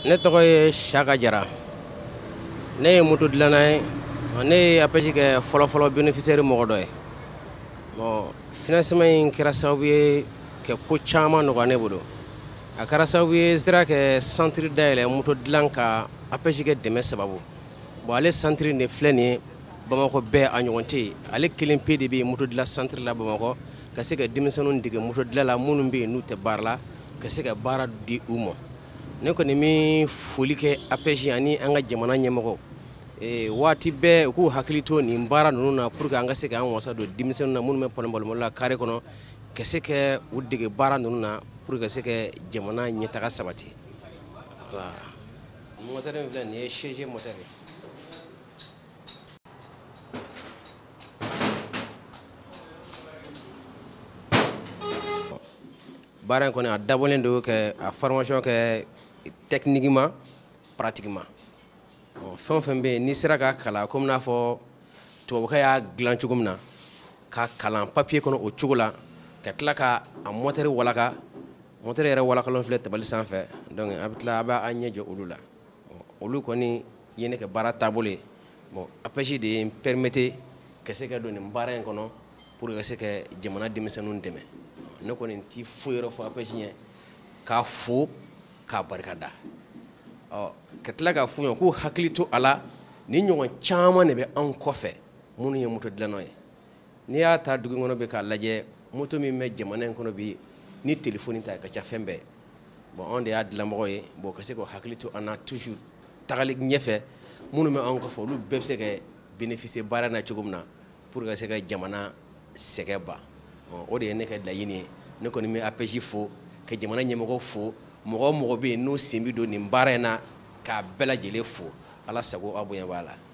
Ne tɔgɔ ye Saka Jara. Ne ye moto dilanna ye. Ne ye APEJ kɛ fɔlɔ bénéficiaire mɔgɔ dɔ ye. Bon, financement in kɛra sababu ye ka ko caman nɔgɔya ne bolo. A kɛra sababu ye n sera kɛ centre dayɛlɛ moto dilan ka APEJ kɛ dɛmɛ sababu. Bon, ale centre in de filɛ nin ye Bamakɔ bɛɛ a ɲɔgɔn tɛ yen. Ale kelen pe de bɛ yen moto dilan centre la Bamakɔ ka se ka denmisɛnninw dege moto dilan la minnu bɛ yen n'u tɛ baara la ka se ka baara di u ma. Ne kɔni bɛ foli kɛ APEJ ani an ka jamana ɲɛmɔgɔ. Waati bɛɛ u k'u hakili to nin baara ninnu na pour que an ka se k'an wasa don denmisɛnninw na minnu bɛ pɔnpɔnbɔnbɔn la carré kɔnɔ ka se ka u dege baara ninnu na pour que ka se ka jamana ɲɛtaga sabati. Voilà. Moteur in filɛ nin ye CG moteur ye. Baara in kɔni a dabɔlen don ka a formation kɛ techniquement pratiquement. Fɛn o fɛn bɛ yen n'i sera ka kalan komi n'a fɔ tubabukan y'a dilan cogo min na ka kalan papier kɔnɔ o cogo la ka tila ka a moteur walaka moteur yɛrɛ walakalen filɛ tabali sanfɛ donc a bɛ tila a b'a ɲɛ jɔ olu la olu kɔni ye ne ka baara taabolo ye bon APEJ de ye n permettre ka se ka don nin baara in kɔnɔ pour que ka se ka jamana denmisɛnninw dɛmɛ ne kɔni tɛ foyi yɛrɛ fɔ APEJ ɲɛ k'a fo k'a barikada. Ka tila k'a f'u ɲɛna k'u hakili to a la ni ɲɔgɔn caman de bɛ anw kɔfɛ minnu ye moto dilannaw ye. N'i y'a ta dugu kɔnɔ bi k'a lajɛ moto min bɛ jamana in kɔnɔ bi ni téléphone ta ka ca fɛn bɛɛ. Bon anw de y'a dilanbagaw ye bon ka se k'u hakili to an na toujours tagali ɲɛfɛ minnu bɛ anw kɔfɛ olu bɛɛ bɛ se ka bénéficier baara in na cogo min na pour que ka se ka jamana sɛgɛn ban. O de ye ne ka laɲini ye ne kɔni bɛ APEJ fo ka jamana ɲɛmɔgɔw fo mɔgɔ o mɔgɔ bɛ yen n'o sen bɛ don nin baara in na k'a bɛɛ lajɛlen fo Ala sago aw bonya b'a la.